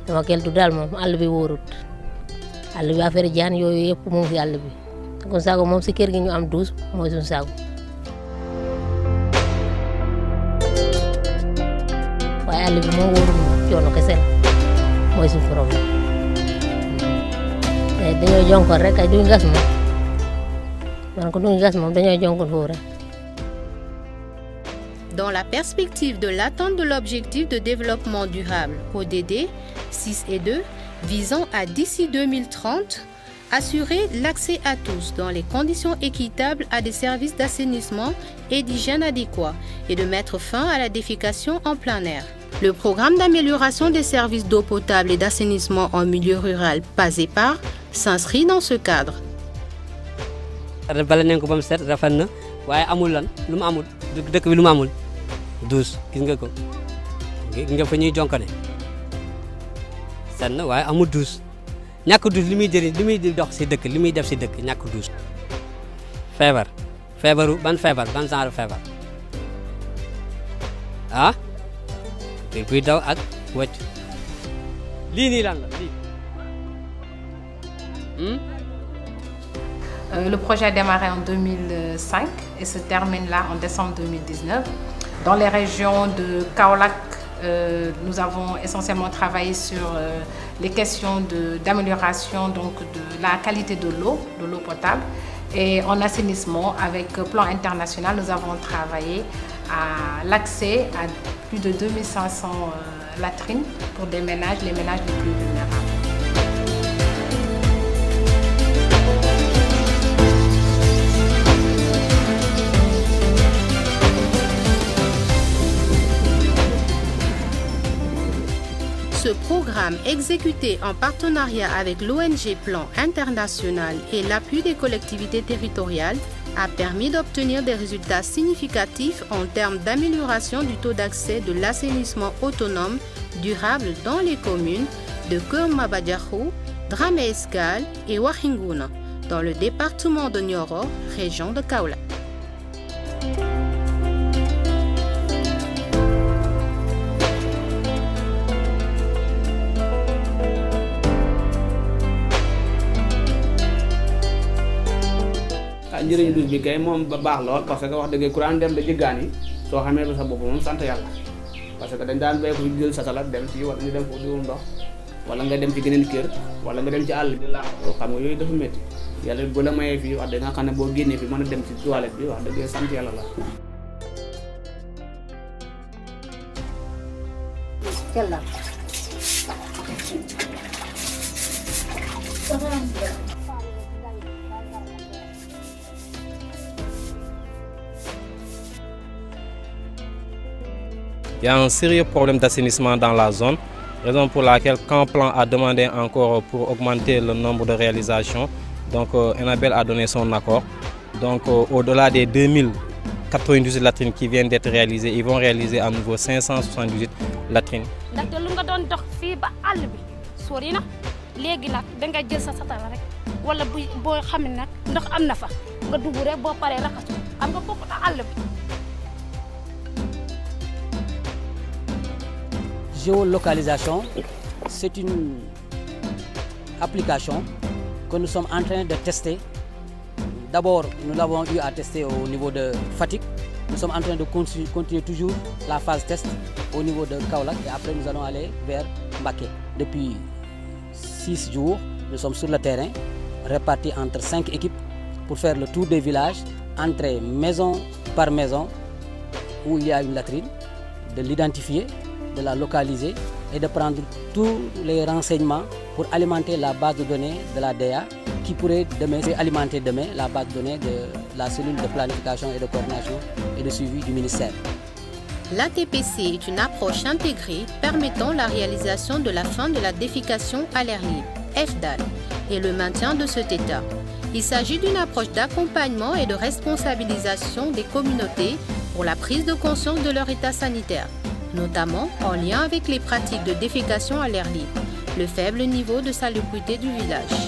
dama keltu daal moom àll bi wóorut àll bi affaire jaan yooyu yëpp moom si àll bi kon saako moom si kër gi ñu am 12 mooy suñu saako. waaye àll bi moom wóorut coono kese la mooy suñu problème te dañoo jonkon rek ay duñu gas moom man ko duñu gas moom dañoo jonkon foofu rek. Dans la perspective de l'atteinte de l'objectif de développement durable ODD 6 et 2, visant à d'ici 2030, assurer l'accès à tous dans les conditions équitables à des services d'assainissement et d'hygiène adéquats et de mettre fin à la défécation en plein air. Le programme d'amélioration des services d'eau potable et d'assainissement en milieu rural pas et part s'inscrit dans ce cadre. Douze gis nga ko gis nga fa ñuy jonkane senn waaye amul douze ñàkk douze li muy jëriñ li muy dox si dëkk li muy def si dëkk ñàkk douze. feebaru ban genre feebar ah te buy daw ak wëcc lii nii lan la lii. Le projet a démarré en 2005 et se termine là en décembre 2019. Dans les régions de Kaolack, nous avons essentiellement travaillé sur les questions d'amélioration de la qualité de l'eau potable. Et en assainissement, avec plan international, nous avons travaillé à l'accès à plus de 2500 latrines pour des ménages, les ménages les plus vulnérables. Ce programme, exécuté en partenariat avec l'ONG Plan International et l'appui des collectivités territoriales, a permis d'obtenir des résultats significatifs en termes d'amélioration du taux d'accès de l'assainissement autonome durable dans les communes de Keur Maba-Diakhou, Dramé Escale et Wakhingouna, dans le département de Nioro, région de Kaolack. njëriñu douche bi kay moom ba baax lool parce que wax dëgg ku daan dem ba jéggaani soo xamee ba sa bopp moom sant yàlla parce que dañ daan béy ko jël sa salat dem ci wala ñu dem ko diwul ndox wala nga dem ci geneen kër wala nga dem ci àll bi laa xam nga yooyu dafa métti yàlla bu la mayee fii wax dëgg nga xam ne boo génnee fi mën a dem ci toilette bi wax dëgg sant yàlla la. Il y a un sérieux problème d'assainissement dans la zone, raison pour laquelle Camplan a demandé encore pour augmenter le nombre de réalisations. Donc Enabel a donné son accord. Donc au-delà des 2098 latrines qui viennent d'être réalisées, ils vont réaliser à nouveau 578 latrines. Géolocalisation, c'est une application que nous sommes en train de tester. D'abord, nous l'avons eu à tester au niveau de Fatick. Nous sommes en train de continuer toujours la phase test au niveau de Kaolack et après nous allons aller vers Mbacké. Depuis 6 jours, nous sommes sur le terrain, répartis entre 5 équipes pour faire le tour des villages, entrer maison par maison où il y a une latrine, de l'identifier, de la localiser et de prendre tous les renseignements pour alimenter la base de données de la DEA qui pourrait demain alimenter la base de données de la cellule de planification et de coordination et de suivi du ministère. L'ATPC est une approche intégrée permettant la réalisation de la fin de la défécation à l'air libre, FDAL, et le maintien de cet état. Il s'agit d'une approche d'accompagnement et de responsabilisation des communautés pour la prise de conscience de leur état sanitaire, notamment en lien avec les pratiques de défécation à l'air libre, le faible niveau de salubrité du village.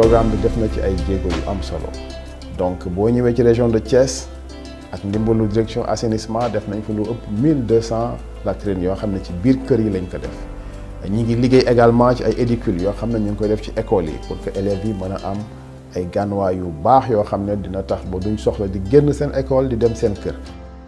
programme bi def na ci ay jéego yu am solo donc boo ñëwee ci région de Thiès ak ndimbalu direction assainissement def nañ ko lu ëpp 1200 latrines yoo xam ne ci biir kër yi lañ ko def ñi ngi liggéey également ci ay édicules yoo xam ne ñu ngi koy def ci écoles yi pour que élèves yi mën a am ay gànnuwaay yu baax yoo xam ne dina tax ba duñ soxla di génn seen école di dem seen kër.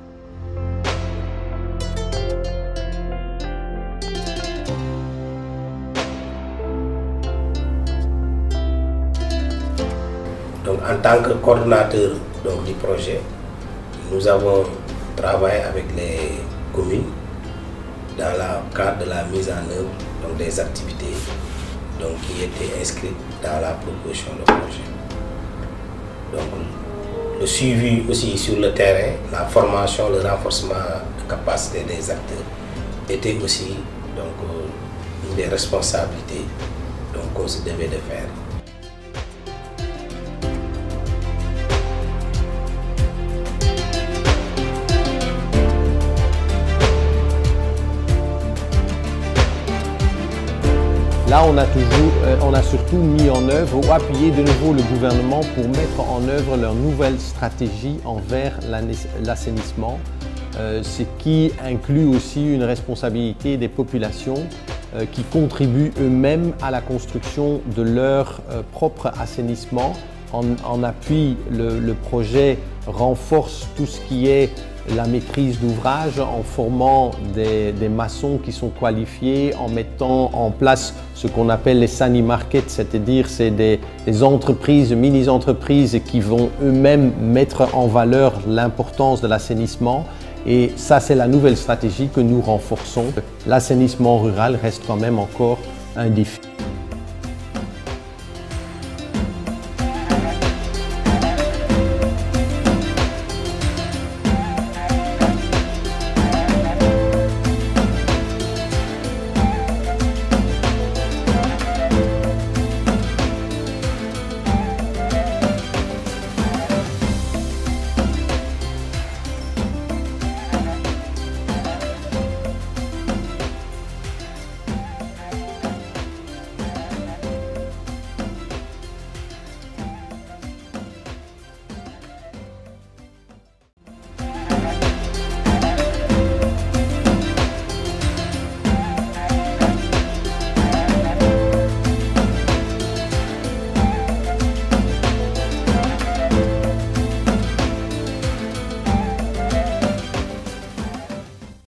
Donc, en tant que coordonnateur donc, du projet, nous avons travaillé avec les communes dans le cadre de la mise en œuvre donc, des activités donc, qui étaient inscrites dans la proposition de projet. Donc, le suivi aussi sur le terrain, la formation, le renforcement de capacité des acteurs était aussi donc, une des responsabilités qu'on se devait de faire. Là, on a surtout mis en œuvre ou appuyé de nouveau le gouvernement pour mettre en œuvre leur nouvelle stratégie envers l'assainissement, ce qui inclut aussi une responsabilité des populations qui contribuent eux-mêmes à la construction de leur propre assainissement. En appui, le projet renforce tout ce qui est la maîtrise d'ouvrage en formant des maçons qui sont qualifiés, en mettant en place ce qu'on appelle les Sani Markets, c'est-à-dire c'est des entreprises, mini-entreprises qui vont eux-mêmes mettre en valeur l'importance de l'assainissement. Et ça, c'est la nouvelle stratégie que nous renforçons. L'assainissement rural reste quand même encore un défi.